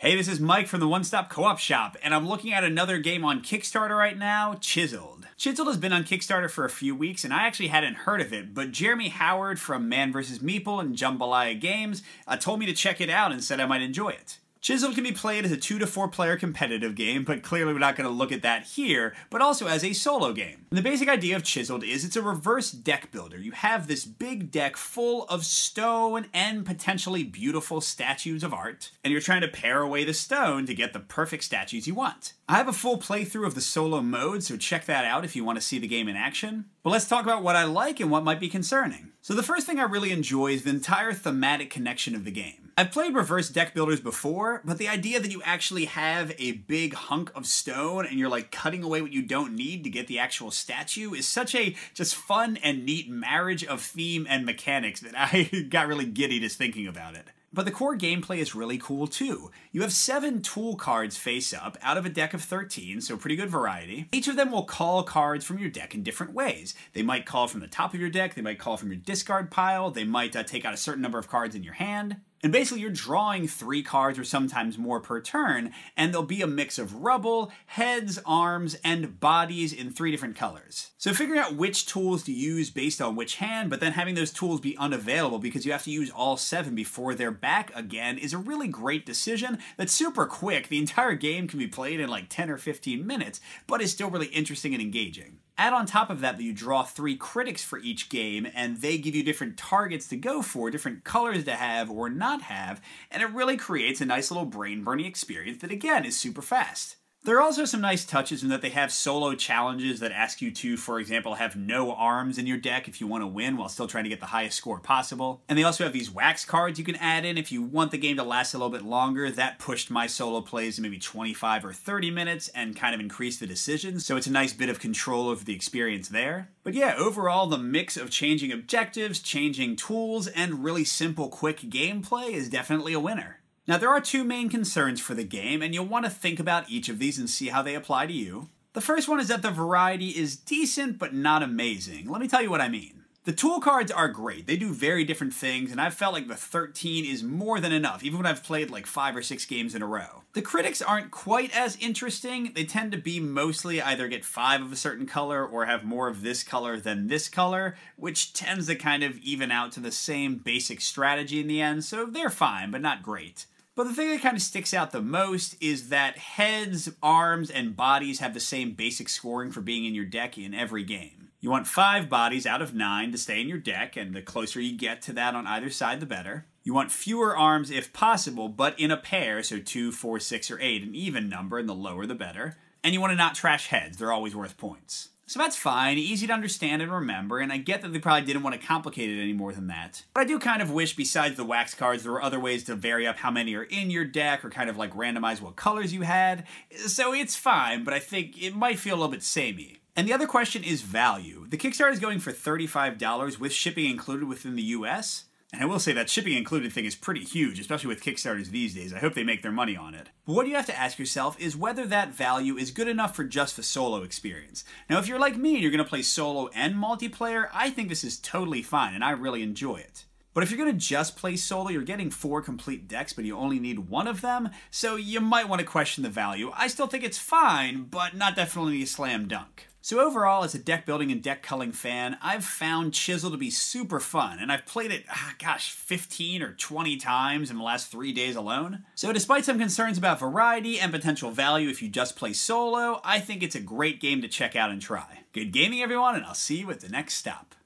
Hey, this is Mike from the One Stop Co-op Shop, and I'm looking at another game on Kickstarter right now, Chiseled. Chiseled has been on Kickstarter for a few weeks, and I actually hadn't heard of it, but Jeremy Howard from Man vs. Meeple and Jambalaya Games told me to check it out and said I might enjoy it. Chiseled can be played as a 2 to 4 player competitive game, but clearly we're not going to look at that here, but also as a solo game. And the basic idea of Chiseled is it's a reverse deck builder. You have this big deck full of stone and potentially beautiful statues of art, and you're trying to pare away the stone to get the perfect statues you want. I have a full playthrough of the solo mode, so check that out if you want to see the game in action. But let's talk about what I like and what might be concerning. So the first thing I really enjoy is the entire thematic connection of the game. I've played reverse deck builders before, but the idea that you actually have a big hunk of stone and you're like cutting away what you don't need to get the actual statue is such a just fun and neat marriage of theme and mechanics that I got really giddy just thinking about it. But the core gameplay is really cool too. You have 7 tool cards face up out of a deck of 13, so pretty good variety. Each of them will call cards from your deck in different ways. They might call from the top of your deck, they might call from your discard pile, they might take out a certain number of cards in your hand. And basically you're drawing 3 cards or sometimes more per turn, and there'll be a mix of rubble, heads, arms, and bodies in 3 different colors. So figuring out which tools to use based on which hand, but then having those tools be unavailable because you have to use all 7 before they're back again is a really great decision that's super quick. The entire game can be played in like 10 or 15 minutes, but is still really interesting and engaging. Add on top of that you draw 3 critics for each game, and they give you different targets to go for, different colors to have or not have, and it really creates a nice little brain-burning experience that again is super fast. There are also some nice touches in that they have solo challenges that ask you to, for example, have no arms in your deck if you want to win while still trying to get the highest score possible. And they also have these wax cards you can add in if you want the game to last a little bit longer. That pushed my solo plays to maybe 25 or 30 minutes and kind of increased the decisions, so it's a nice bit of control over the experience there. But yeah, overall the mix of changing objectives, changing tools, and really simple quick gameplay is definitely a winner. Now there are 2 main concerns for the game, and you'll want to think about each of these and see how they apply to you. The first one is that the variety is decent but not amazing. Let me tell you what I mean. The tool cards are great. They do very different things, and I've felt like the 13 is more than enough, even when I've played like 5 or 6 games in a row. The critics aren't quite as interesting. They tend to be mostly either get 5 of a certain color or have more of this color than this color, which tends to kind of even out to the same basic strategy in the end, so they're fine, but not great. But the thing that kind of sticks out the most is that heads, arms, and bodies have the same basic scoring for being in your deck in every game. You want 5 bodies out of 9 to stay in your deck, and the closer you get to that on either side, the better. You want fewer arms if possible, but in a pair, so 2, 4, 6, or 8, an even number, and the lower the better. And you want to not trash heads, they're always worth points. So that's fine, easy to understand and remember, and I get that they probably didn't want to complicate it any more than that. But I do kind of wish, besides the wax cards, there were other ways to vary up how many are in your deck, or kind of like randomize what colors you had. So it's fine, but I think it might feel a little bit samey. And the other question is value. The Kickstarter is going for $35 with shipping included within the US. And I will say that shipping included thing is pretty huge, especially with Kickstarters these days. I hope they make their money on it. But what you have to ask yourself is whether that value is good enough for just the solo experience. Now, if you're like me and you're going to play solo and multiplayer, I think this is totally fine, and I really enjoy it. But if you're going to just play solo, you're getting 4 complete decks, but you only need 1 of them, so you might want to question the value. I still think it's fine, but not definitely a slam dunk. So overall, as a deck building and deck culling fan, I've found Chiseled to be super fun, and I've played it, 15 or 20 times in the last 3 days alone. So despite some concerns about variety and potential value if you just play solo, I think it's a great game to check out and try. Good gaming everyone, and I'll see you at the next stop.